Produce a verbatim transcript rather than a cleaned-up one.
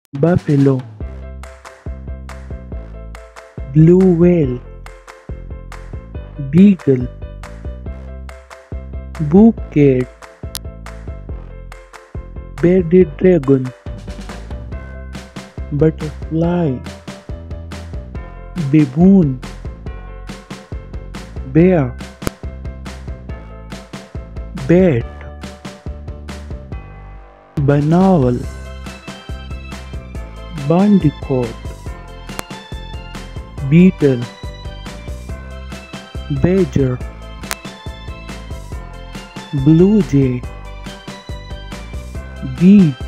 buffalo, blue whale, beagle, bobcat, bearded dragon, butterfly, baboon, bear, bat, banal, bandicoot, beetle, badger, blue jay, bee,